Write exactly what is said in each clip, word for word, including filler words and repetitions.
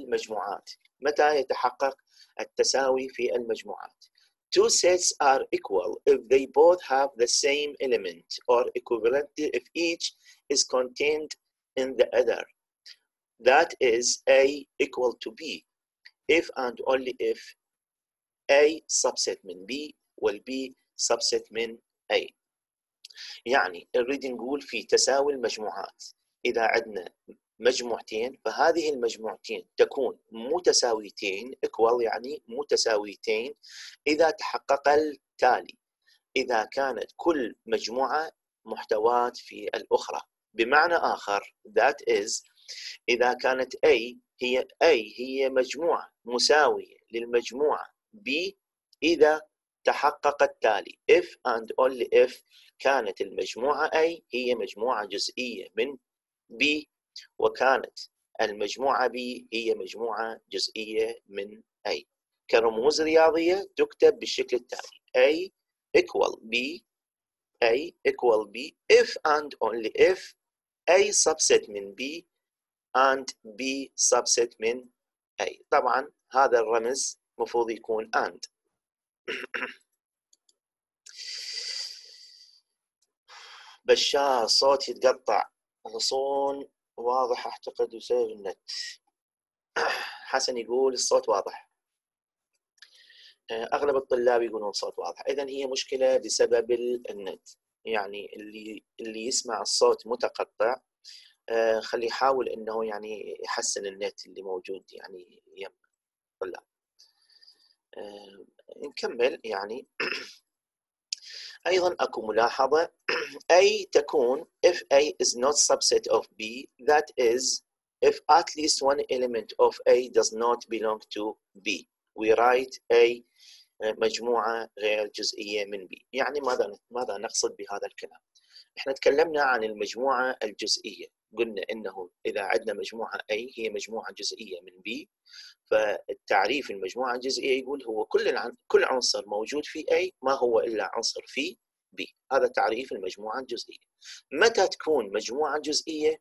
المجموعات. متى يتحقق التساوي في المجموعات؟ Two sets are equal if they both have the same element or equivalent if each is contained in the other. That is A equal to B if and only if A subset من B وال B subset من A. يعني نريد نقول في تساوي المجموعات، إذا عندنا مجموعتين فهذه المجموعتين تكون متساويتين equal يعني متساويتين إذا تحقق التالي: إذا كانت كل مجموعة محتوات في الأخرى. بمعنى آخر that is إذا كانت A هي A هي مجموعة مساوية للمجموعة B إذا تحقق التالي if and only if كانت المجموعة A هي مجموعة جزئية من B وكانت المجموعة B هي مجموعة جزئية من A. كرموز رياضية تكتب بالشكل التالي: A equal B A equal B if and only if A subset من B and B subset من A. طبعا هذا الرمز مفروض يكون and. بشار صوت يتقطع، الصون واضح اعتقد بسبب النت. حسن يقول الصوت واضح، اغلب الطلاب يقولون صوت واضح، اذا هي مشكله بسبب النت. يعني اللي اللي يسمع الصوت متقطع خليه يحاول انه يعني يحسن النت اللي موجود يعني يم الطلاب. نكمل. يعني ايضا اكو ملاحظه A تكون if A is not subset of B, that is if at least one element of A does not belong to B. We write A مجموعة غير جزئية من B. يعني ماذا ماذا نقصد بهذا الكلام؟ احنا تكلمنا عن المجموعة الجزئية، قلنا انه اذا عندنا مجموعة A هي مجموعة جزئية من B، فالتعريف المجموعة الجزئية يقول هو كل كل عنصر موجود في A ما هو الا عنصر في B. هذا تعريف المجموعة الجزئية. متى تكون مجموعة جزئية؟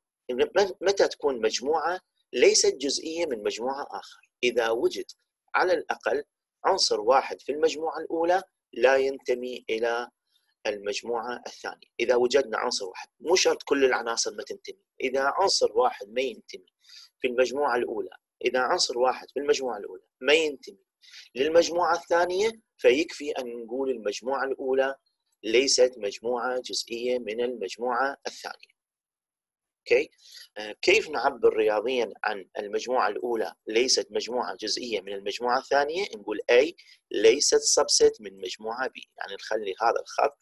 متى تكون مجموعة ليست جزئية من مجموعة آخر؟ إذا وجد على الأقل عنصر واحد في المجموعة الأولى لا ينتمي إلى المجموعة الثانية. إذا وجدنا عنصر واحد، مو شرط كل العناصر ما تنتمي، إذا عنصر واحد ما ينتمي في المجموعة الأولى، إذا عنصر واحد في المجموعة الأولى ما ينتمي للمجموعة الثانية، فيكفي أن نقول المجموعة الأولى ليست مجموعة جزئية من المجموعة الثانية. اوكي. كيف نعبر رياضيا عن المجموعة الأولى ليست مجموعة جزئية من المجموعة الثانية؟ نقول A ليست subset من مجموعة B، يعني نخلي هذا الخط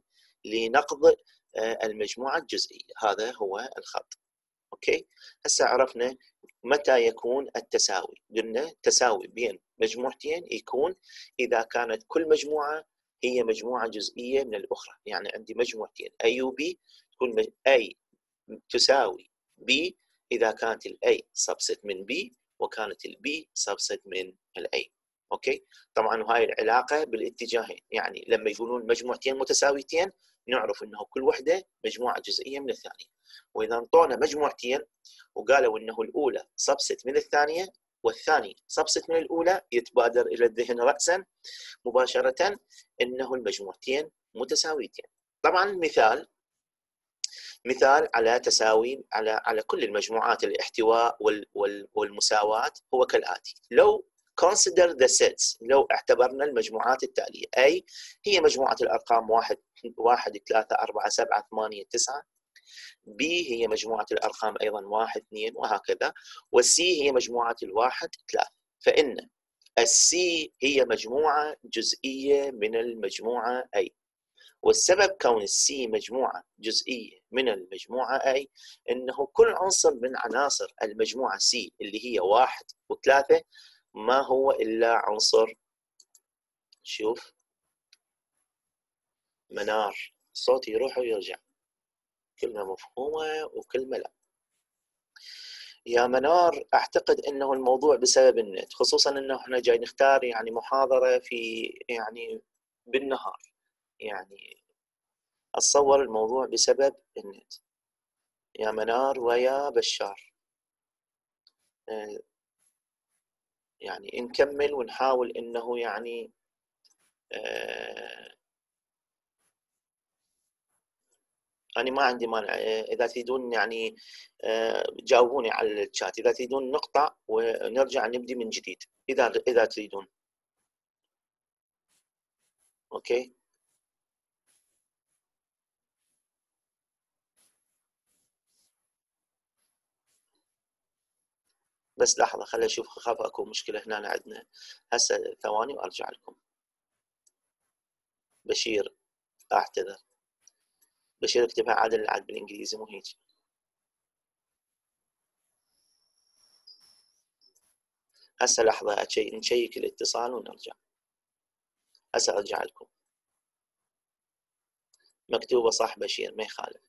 لنقض المجموعة الجزئية، هذا هو الخط. اوكي. هسه عرفنا متى يكون التساوي. قلنا تساوي بين مجموعتين يكون إذا كانت كل مجموعة هي مجموعة جزئية من الأخرى. يعني عندي مجموعتين A و B، تكون A تساوي B إذا كانت ال A subset من B وكانت ال B subset من ال A. أوكي. طبعا وهاي العلاقة بالاتجاهين، يعني لما يقولون مجموعتين متساويتين نعرف أنه كل وحدة مجموعة جزئية من الثانية. وإذا انطونا مجموعتين وقالوا أنه الأولى subset من الثانية والثاني subset من الأولى، يتبادر إلى الذهن رأسا مباشرة أنه المجموعتين متساويتين. طبعا مثال مثال على تساوي على على كل المجموعات الاحتواء وال وال والمساواة هو كالآتي: لو consider the sets، لو اعتبرنا المجموعات التالية: A هي مجموعة الأرقام واحد واحد ثلاثة أربعة سبعة ثمانية تسعة، B هي مجموعة الأرقام أيضا واحد اثنين وهكذا، والسي هي مجموعة الواحد ثلاثة. فإن السي هي مجموعة جزئية من المجموعة A، والسبب كون السي مجموعة جزئية من المجموعة A إنه كل عنصر من عناصر المجموعة C اللي هي واحد وثلاثة ما هو إلا عنصر، شوف منار صوتي يروح ويرجع، كلمة مفهومة وكلمة لا. يا منار أعتقد إنه الموضوع بسبب النت، خصوصا إنه إحنا جاي نختار يعني محاضرة في يعني بالنهار، يعني أتصور الموضوع بسبب النت. يا منار ويا بشار يعني نكمل ونحاول انه يعني آه أنا ما عندي مانع. إذا تريدون يعني جاوبوني على الشات، إذا تريدون نقطع ونرجع نبدي من جديد، إذا إذا تريدون. أوكي. بس لحظة خليني أشوف، خاف أكو مشكلة هنا عندنا. هسه ثواني وأرجع لكم. بشير أعتذر. بشير اكتبها عادل عاد بالإنجليزي مو هيك. هسه لحظة نشيك الاتصال ونرجع. هسه أرجع لكم. مكتوبة صح بشير، ما يخالف.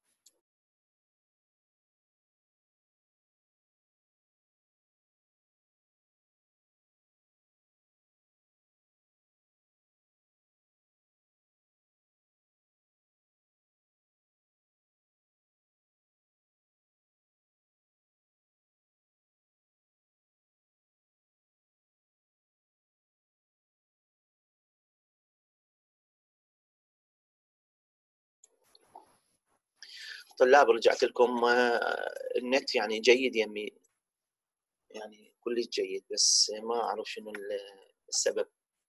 طلاب رجعت لكم. النت يعني جيد يمي، يعني كلش جيد، بس ما أعرف شنو السبب.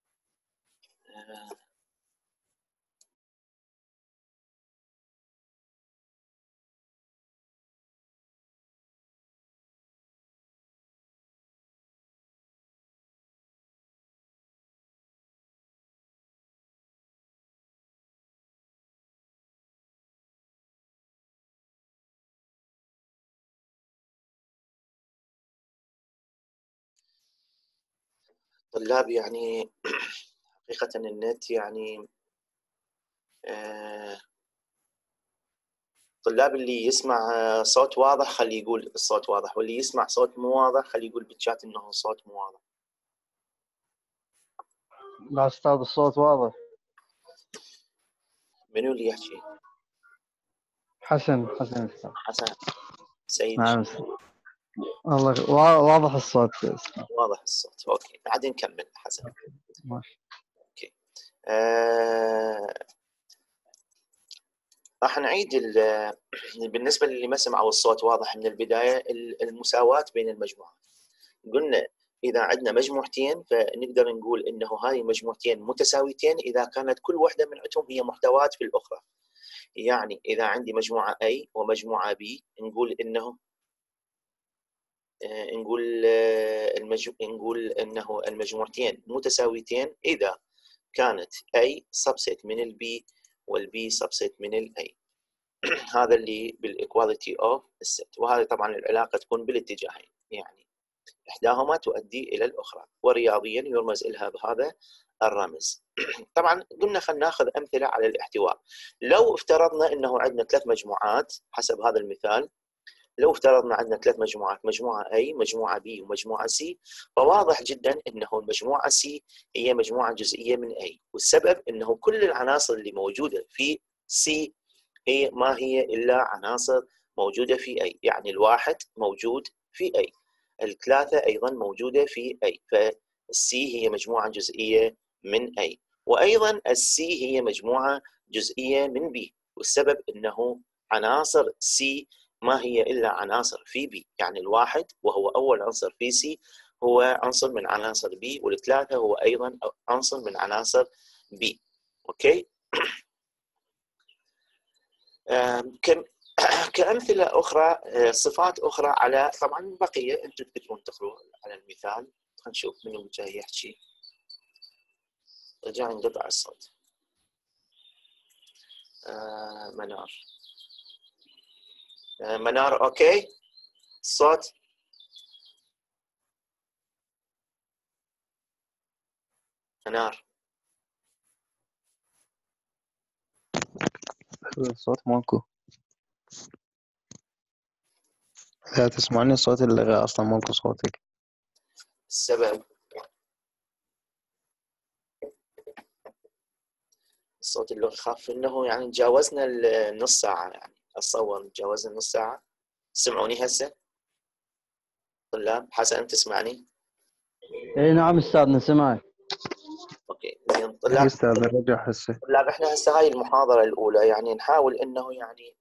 طلاب يعني حقيقة النت يعني آه، طلاب اللي يسمع صوت واضح خليه يقول الصوت واضح، واللي يسمع صوت مو واضح خليه يقول بالشات انه صوت مو واضح. لا استاذ الصوت واضح. منو اللي يحكي؟ حسن حسن استاذ. حسن سيد. نعم استاذ. والله واضح الصوت استاذ. واضح الصوت. اوكي بعدين نكمل حسن. ماشي. اوكي. آه... راح نعيد بالنسبة للي ما سمعوا الصوت واضح من البداية، المساواة بين المجموعات. قلنا إذا عندنا مجموعتين فنقدر نقول إنه هاي مجموعتين متساويتين إذا كانت كل واحدة من عندهم هي محتوات في الأخرى. يعني إذا عندي مجموعة A ومجموعة B نقول إنه نقول المج... نقول إنه المجموعتين متساويتين إذا كانت A subset من ال B وال B subset من ال A. هذا اللي بالإيكواليتي أوف الست، وهذه طبعا العلاقة تكون بالاتجاهين، يعني إحداهما تؤدي إلى الأخرى، ورياضيا يرمز لها بهذا الرمز. طبعا قلنا خلينا ناخذ أمثلة على الاحتواء. لو افترضنا أنه عندنا ثلاث مجموعات حسب هذا المثال، لو افترضنا عندنا ثلاث مجموعات، مجموعة A مجموعة B ومجموعة C، فواضح جدا أنه المجموعة C هي مجموعة جزئية من A، والسبب أنه كل العناصر اللي موجودة في C هي ما هي إلا عناصر موجودة في A، يعني الواحد موجود في A، الثلاثة أيضا موجودة في A، فالسي هي مجموعة جزئية من A، وأيضا السي هي مجموعة جزئية من B، والسبب أنه عناصر C ما هي إلا عناصر في B، يعني الواحد وهو أول عنصر في C هو عنصر من عناصر B، والثلاثة هو أيضا عنصر من عناصر B. أوكي. كم كأمثلة أخرى، صفات أخرى على، طبعا بقية أنتم تقدرون تقروا على المثال. خلينا نشوف منو جاي يحكي. رجع انقطع الصوت. آه منار. آه منار أوكي الصوت. منار الصوت ماكو. لا تسمعني الصوت اللغة أصلا ماكو صوتك. السبب الصوت اللغة خاف انه يعني تجاوزنا النص ساعة، يعني اتصور تجاوزنا النص ساعة. تسمعوني هسه؟ طلاب حسن تسمعني؟ اي نعم استاذنا سمعك. اوكي زين أي طلاب، أستاذ رجع هسه. طلاب احنا هسه هاي المحاضرة الأولى يعني نحاول انه يعني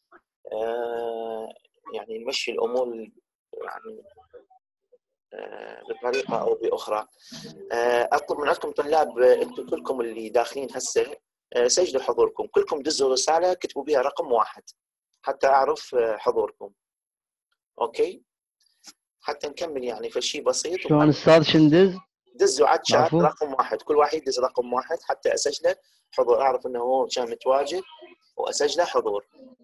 آه يعني نمشي الأمور يعني آه بطريقة أو بأخرى. آه أطلب من عندكم طلاب، آه، أنتم كلكم اللي داخلين هسه آه سجلوا حضوركم، كلكم دزوا رسالة كتبوا بها رقم واحد حتى أعرف آه حضوركم. أوكي حتى نكمل يعني فشي بسيط. شلون استاذ شندز؟ دزوا على الشات عفو. رقم واحد، كل واحد يدز رقم واحد حتى اسجله حضور، اعرف انه هو كان متواجد واسجله حضور.